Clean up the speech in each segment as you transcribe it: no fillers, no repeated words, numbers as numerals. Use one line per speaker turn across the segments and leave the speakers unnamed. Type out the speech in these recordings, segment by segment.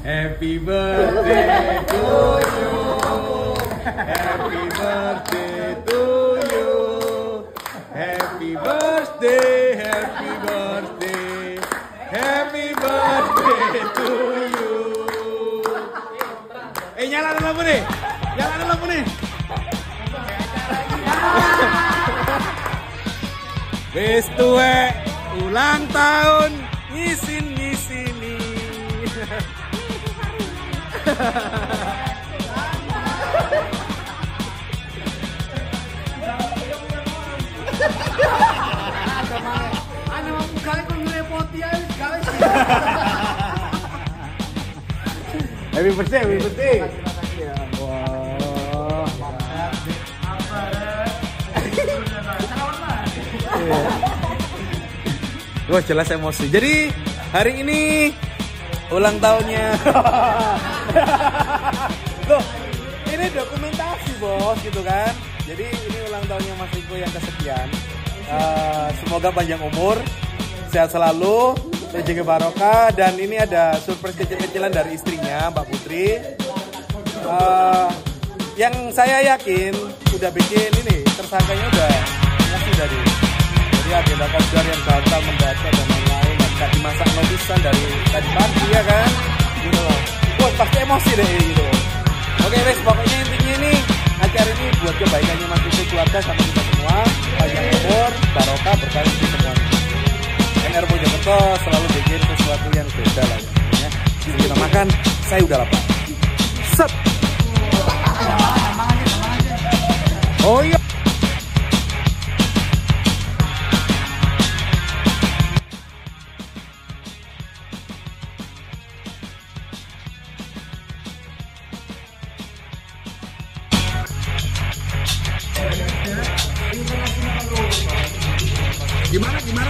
Happy birthday to you. Happy birthday to you. Happy birthday, happy birthday. Happy birthday to you. Nyalain lampu nih. Nyalain lampu nih. Wis tuwek ulang tahun ngisin-ngisini.
Ana mau gawe kok ngrepoti ae gawe.
Happy birthday, happy birthday. Wah, jelas emosi. Jadi hari ini ulang tahunnya. Loh, ini dokumentasi bos gitu kan. Jadi ini ulang tahunnya Mas Riko yang kesekian. Semoga panjang umur, sehat selalu, rezeki barokah. Dan ini ada surprise kecil-kecilan dari istrinya Mbak Putri. Yang saya yakin udah bikin ini, tersangkanya udah ngasih dari. Jadi agenda konser yang batal mendadak dan lain-lain, nggak dimasak notisan dari tadi pagi ya kan, gitu loh. Wah pasti emosi deh gitu. Oke guys, pokoknya intinya ini acara ini buat kebaikannya Mas Riko, keluarga sama kita semua, panjang umur, barokah, berkah untuk semuanya. NR Mojokerto selalu bikin sesuatu yang beda lah ya. Sebelum kita makan, saya udah lapar. Set. Oh iya. Gimana? Gimana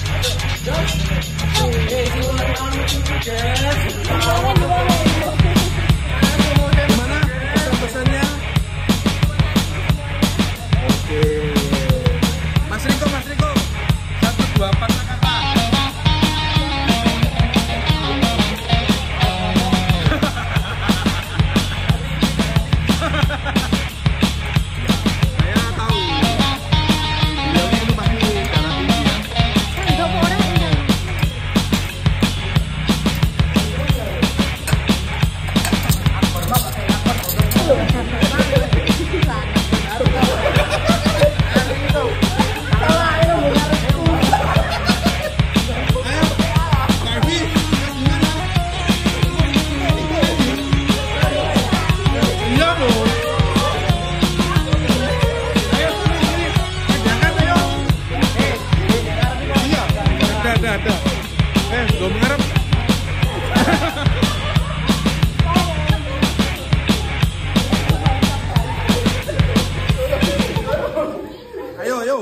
pesan-pesannya? Oke. Mas Riko, 1, 2, 4 kata. Saya tahu. Beliau ini pasti darah tinggi ya. Ada. Gue mengharap. Ayo.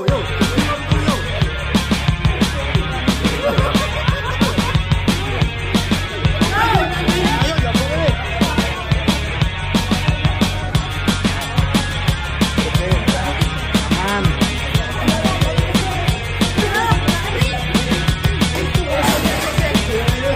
Ayo,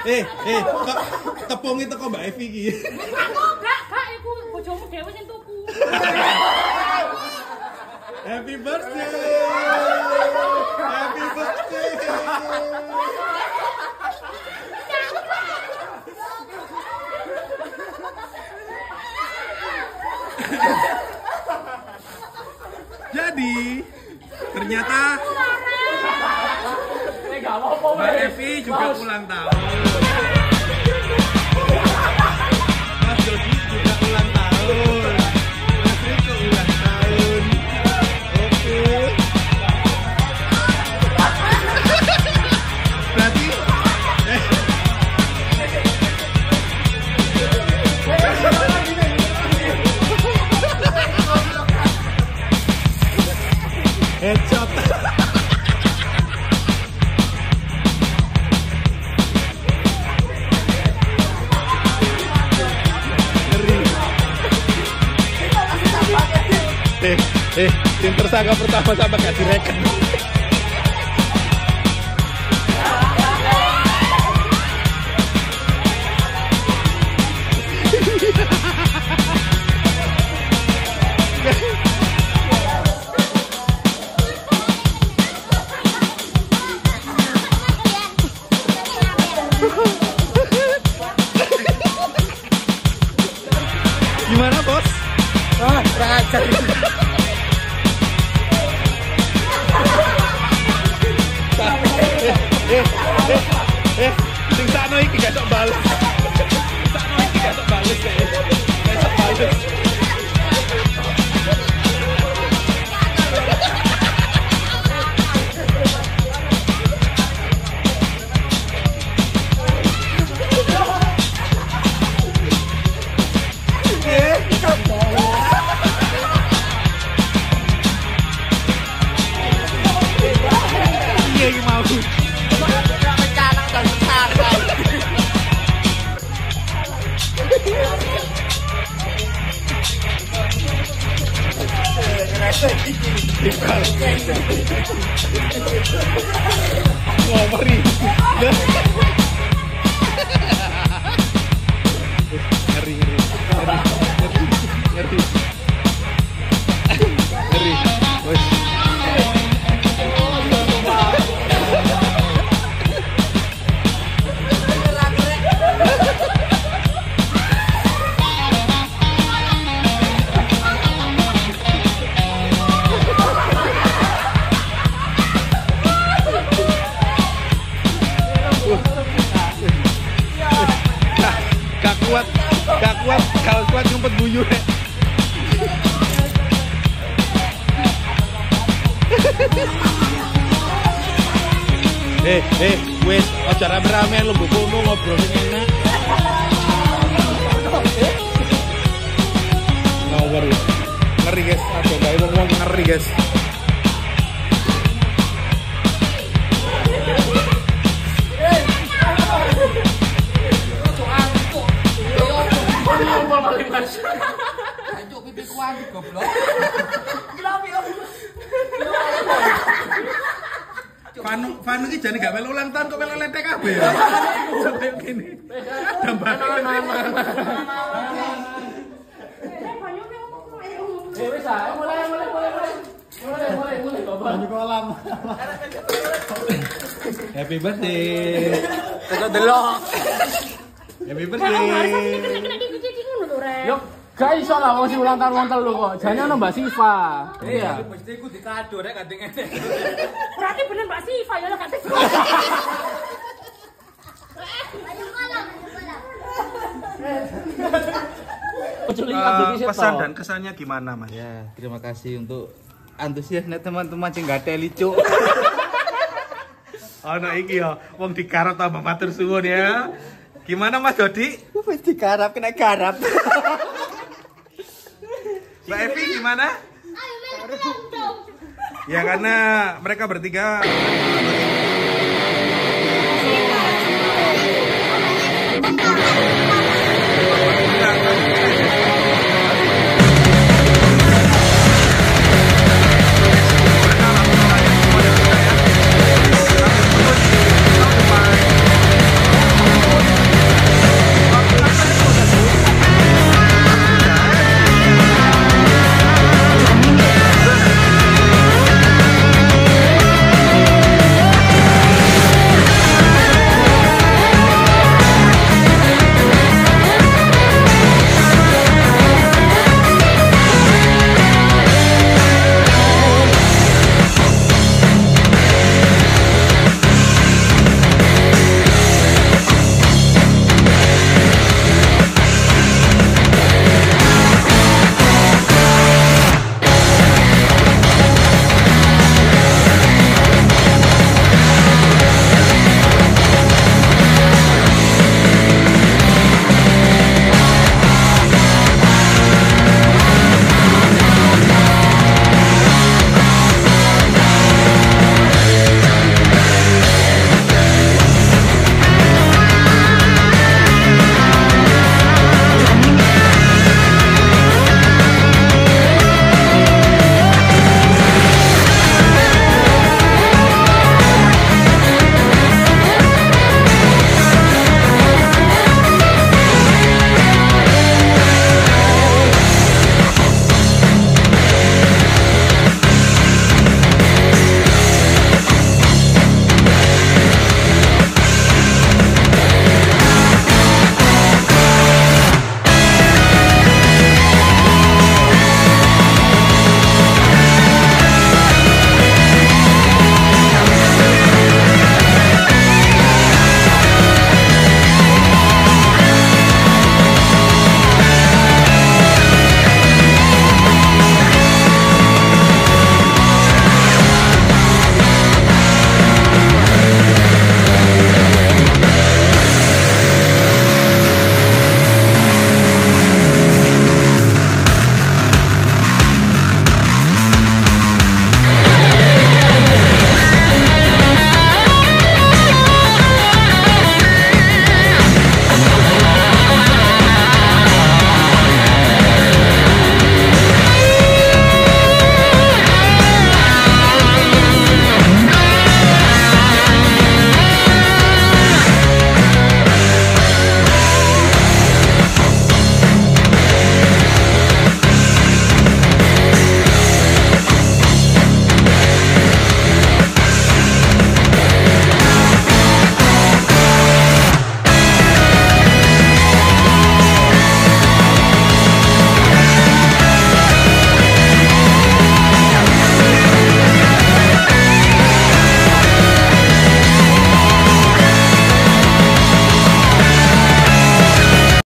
Tepung itu kok Mbak Evi iki.
Kak, iku bojomu dhewe sing tuku.
Happy birthday. Happy birthday. Jadi ternyata Mbak Evi juga ulang tahun. Mas Dodi juga ulang tahun. Mas Riko ulang tahun. Oke. Berarti headshot. Tim tersangka pertama sama gak direken. Gimana bos?
Raja.
Sing sakno iki gak sok bales. Sakno iki gak sok bales deh. Gak sok bales. Iya iki mau. Oh, mari. Ngeri. Wes. Gak kuat ngumpet buyur. Wes, aja rame-ramean lu ngono ngobrol sing enak. Ngawur. Ngeri guys, ada gawe wong ngeri guys.
Anjuk pipi kuan goblok.
Vanu iki jane gak melu ulang tahun kok melu lentek kabeh ya. Sampai gini. Tambah.
Wis ah, mulai.
Banyu kolam.
Happy birthday.
Kok delok.
Happy birthday.
Yo, gak iso lah wong sing ulang tahun wong telu kok. Jane ono Mbak Siva. Iya.
Mesti ku dikado rek kadang ngene.
Berarti bener Mbak Siva ya gak teko.
Pesan dan kesannya gimana Mas?
Ya, terima kasih untuk antusiasnya teman-teman sing gak teli cuk.
Ono iki ya, wong dikarep tambah matur suwun ya. Gimana Mas Dodi?
Wis digarap kena garap.
Mbak Evi gimana? Ya karena mereka bertiga
Thank you.